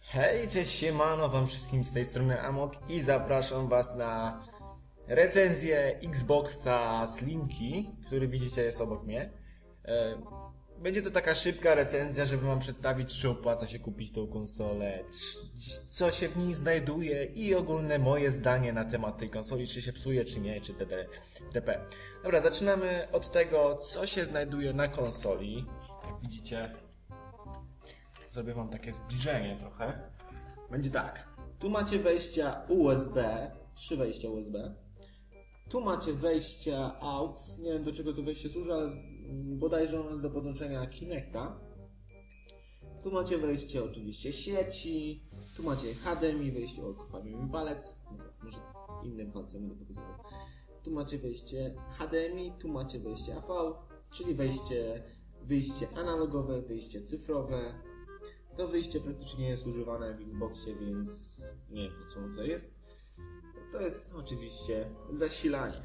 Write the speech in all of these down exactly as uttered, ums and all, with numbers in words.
Hej, cześć, siemano wam wszystkim z tej strony Amok i zapraszam was na recenzję Xboxa Slimki, który widzicie jest obok mnie. Będzie to taka szybka recenzja, żeby wam przedstawić, czy opłaca się kupić tą konsolę, co się w niej znajduje i ogólne moje zdanie na temat tej konsoli, czy się psuje, czy nie, czy itp. Dobra, zaczynamy od tego, co się znajduje na konsoli. Jak widzicie, zrobię wam takie zbliżenie trochę. Będzie tak. Tu macie wejścia U S B, trzy wejścia U S B. Tu macie wejścia A U X. Nie wiem, do czego to wejście służy, ale bodajże ono do podłączenia Kinecta. Tu macie wejście oczywiście sieci. Tu macie H D M I, wejście, o, krwawi mi palec. Może innym palcem będę pokazywał. Tu macie wejście H D M I, tu macie wejście A V, czyli wejście, wyjście analogowe, wyjście cyfrowe. To wyjście praktycznie nie jest używane w Xboxie, więc nie wiem, po co ono tutaj jest. To jest oczywiście zasilanie.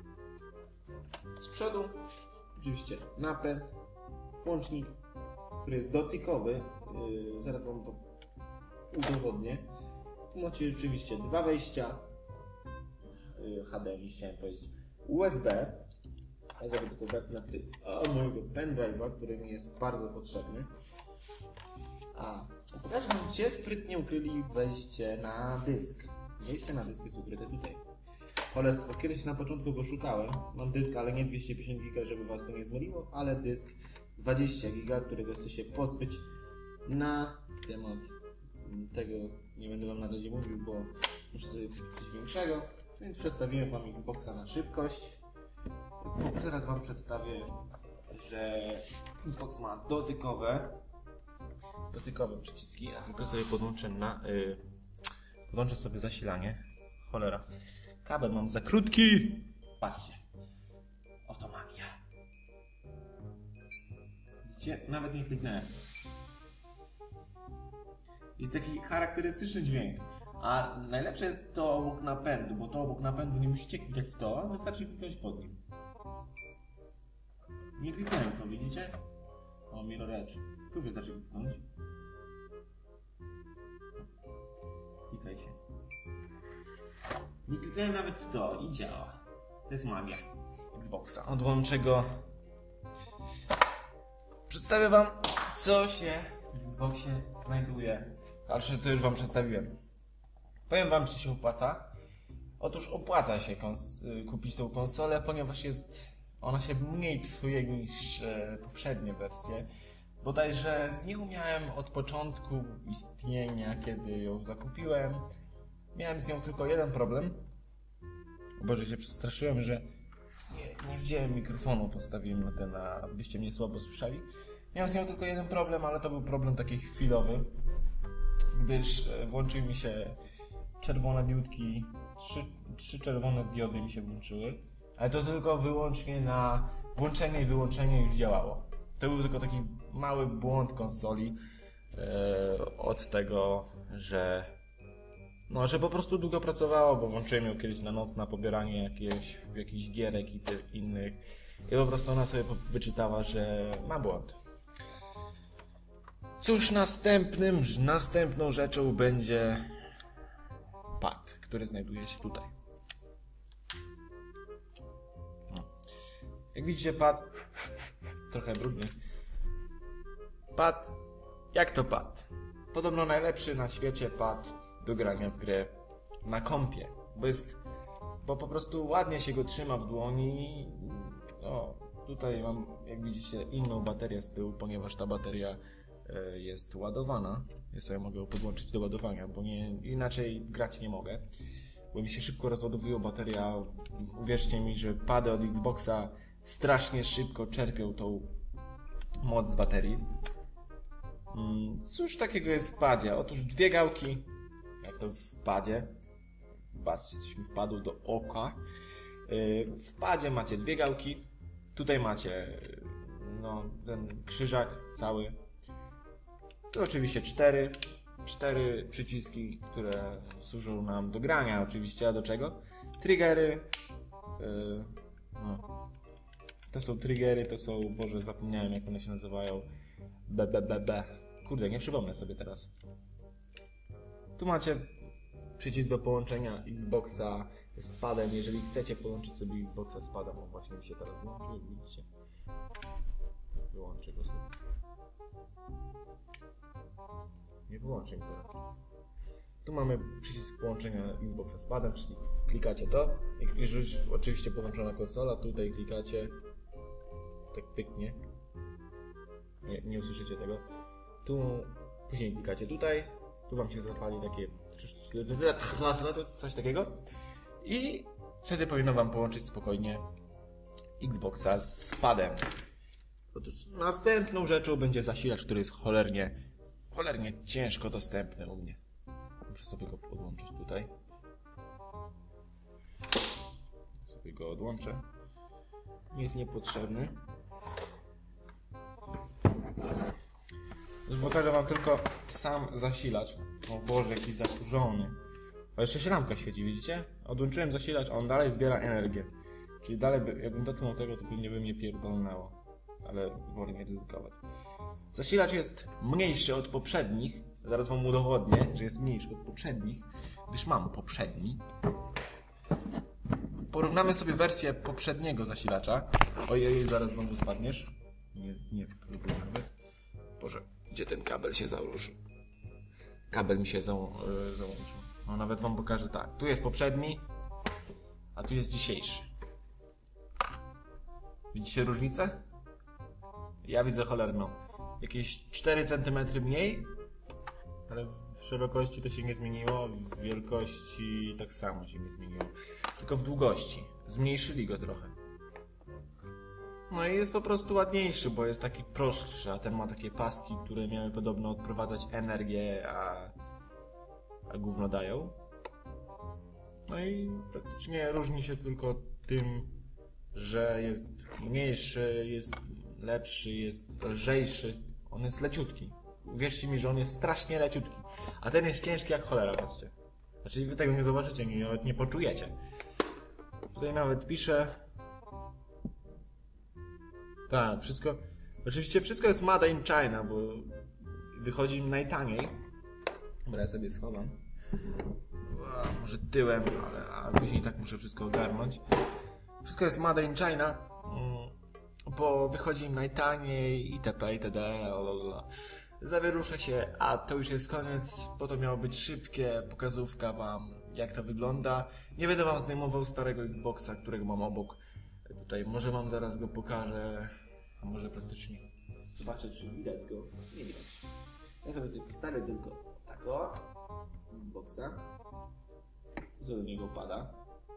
Z przodu oczywiście napęd, włącznik, który jest dotykowy. Yy, zaraz wam to udowodnię. Tu macie rzeczywiście dwa wejścia. Yy, H D M I chciałem powiedzieć. U S B. Ja sobie tylko wepnę o mojego pendrive'a, który mi jest bardzo potrzebny. A, pokażę wam, gdzie sprytnie ukryli wejście na dysk. Wejście na dysk jest ukryte tutaj. Cholerstwo, kiedyś na początku go szukałem. Mam dysk, ale nie dwieście pięćdziesiąt giga, żeby was to nie zmyliło, ale dysk dwadzieścia giga, którego chcę się pozbyć. Na temat tego nie będę wam na razie mówił, bo muszę sobie kupić coś większego. Więc przestawiłem wam Xboxa na szybkość. Zaraz wam przedstawię, że Xbox ma dotykowe dotykowe przyciski, a tylko sobie podłączę na yy, podłączę sobie zasilanie. Cholera, kabel mam za krótki. Patrzcie, oto magia. Widzicie? Nawet nie kliknąłem. Jest taki charakterystyczny dźwięk. A najlepsze jest to obok napędu, bo to obok napędu nie musicie klikać w to, wystarczy kliknąć pod nim. Nie kliknąłem w to, widzicie? O, Mirror Edge. Tu wystarczy kliknąć. Klikaj się. Nie kliknąłem nawet w to i działa. To jest magia Xboxa. Odłączę go. Przedstawię wam, co się w Xboxie znajduje. Znaczy, to już wam przedstawiłem. Powiem wam, czy się opłaca. Otóż opłaca się kupić tą konsolę, ponieważ jest ona się mniej psuje niż e, poprzednie wersje. Bodajże z nią miałem od początku istnienia, kiedy ją zakupiłem. Miałem z nią tylko jeden problem. O Boże, się przestraszyłem, że nie, nie wziąłem mikrofonu, postawiłem na ten, abyście mnie słabo słyszeli. Miałem z nią tylko jeden problem, ale to był problem taki chwilowy, gdyż włączył mi się czerwone diodki, trzy, trzy czerwone diody mi się włączyły, ale to tylko wyłącznie na włączenie i wyłączenie już działało. To był tylko taki mały błąd konsoli e, od tego, że no, że po prostu długo pracowało, bo włączyłem ją kiedyś na noc na pobieranie jakiegoś, jakichś gierek i tych innych i po prostu ona sobie wyczytała, że ma błąd. Cóż, następnym, następną rzeczą będzie pad, który znajduje się tutaj. No. Jak widzicie, pad trochę brudny. Pad, jak to pad? Podobno najlepszy na świecie pad do grania w grę na kompie, bo jest, bo po prostu ładnie się go trzyma w dłoni. No, tutaj mam, jak widzicie, inną baterię z tyłu, ponieważ ta bateria jest ładowana. Ja sobie mogę ją podłączyć do ładowania, bo nie, inaczej grać nie mogę, bo mi się szybko rozładowuje bateria. Uwierzcie mi, że pady od Xboxa strasznie szybko czerpią tą moc z baterii. Cóż takiego jest w padzie? Otóż dwie gałki, jak to w padzie. Patrzcie, coś mi wpadło do oka. W padzie macie dwie gałki. Tutaj macie no, ten krzyżak cały. Tu oczywiście cztery. Cztery przyciski, które służą nam do grania oczywiście, a do czego? Triggery. Yy, no. To są triggery, to są, Boże, zapomniałem jak one się nazywają. B, B, B, B. Kurde, nie przypomnę sobie teraz. Tu macie przycisk do połączenia Xboxa z padem, jeżeli chcecie połączyć sobie Xboxa z padem. O, właśnie mi się teraz wyłączył, widzicie? Wyłączę go sobie. Nie wyłączę mi teraz. Tu mamy przycisk połączenia Xboxa z padem, czyli klikacie to. Jeżeli oczywiście połączona konsola, tutaj klikacie. Tak pyknie. Nie, nie usłyszycie tego. Tu później klikacie tutaj. Tu wam się zapali takie coś takiego. I wtedy powinno wam połączyć spokojnie Xboxa z padem. Otóż następną rzeczą będzie zasilacz, który jest cholernie, cholernie ciężko dostępny u mnie. Muszę sobie go podłączyć tutaj. Sobie go odłączę. Jest niepotrzebny. Już pokażę wam tylko sam zasilacz. O Boże, jakiś zakurzony. A jeszcze się lampka świeci, widzicie? Odłączyłem zasilacz, a on dalej zbiera energię. Czyli dalej, by, jakbym dotknął tego, to pewnie by mnie pierdolnęło. Ale wolę nie ryzykować. Zasilacz jest mniejszy od poprzednich. Zaraz wam udowodnię, że jest mniejszy od poprzednich, gdyż mam poprzedni. Porównamy sobie wersję poprzedniego zasilacza. Ojej, zaraz znowu spadniesz. Nie, nie, próbuję nawet. Boże, gdzie ten kabel się założył? Kabel mi się za, yy, załączył. No nawet wam pokażę tak. Tu jest poprzedni, a tu jest dzisiejszy. Widzicie różnicę? Ja widzę cholerną. Jakieś cztery centymetry mniej, ale w szerokości to się nie zmieniło, w wielkości tak samo się nie zmieniło. Tylko w długości. Zmniejszyli go trochę. No i jest po prostu ładniejszy, bo jest taki prostszy, a ten ma takie paski, które miały podobno odprowadzać energię, a, a gówno dają. No i praktycznie różni się tylko tym, że jest mniejszy, jest lepszy, jest lżejszy. On jest leciutki. Uwierzcie mi, że on jest strasznie leciutki. A ten jest ciężki jak cholera, patrzcie. Znaczy wy tego nie zobaczycie, nie, nawet nie poczujecie. Tutaj nawet pisze... Tak, wszystko... Oczywiście wszystko jest made in China, bo wychodzi im najtaniej. Dobra, ja sobie schowam. Wow, może tyłem, ale a później tak muszę wszystko ogarnąć. Wszystko jest made in China, bo wychodzi im najtaniej itp. itd. Lalala. Zawierusza się, a to już jest koniec, bo to miało być szybkie, pokazówka wam, jak to wygląda. Nie będę wam zdejmował starego Xboxa, którego mam obok. Tutaj może wam zaraz go pokażę, a może praktycznie zobaczę, czy widać go. Nie widać. Ja sobie tutaj postawię tylko tak o Xboxa. Co do niego pada.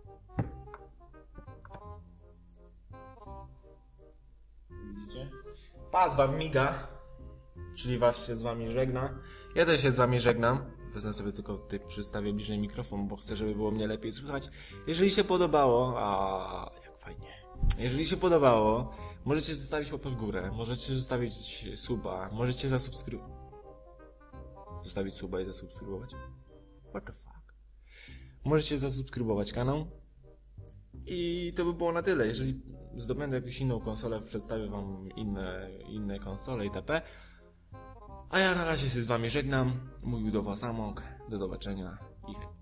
Widzicie? Pad wam miga, czyli was się z wami żegna. Ja też się z wami żegnam. Wezmę sobie tylko tutaj przystawię bliżej mikrofon, bo chcę, żeby było mnie lepiej słychać. Jeżeli się podobało, a jak fajnie. Jeżeli się podobało, możecie zostawić łapę w górę, możecie zostawić suba, możecie zasubskrybować. Zostawić suba i zasubskrybować? What the fuck? Możecie zasubskrybować kanał. I to by było na tyle. Jeżeli zdobędę jakąś inną konsolę, przedstawię wam inne, inne konsole itp. A ja na razie się z wami żegnam. Mówił do was Amok. Do zobaczenia i hej.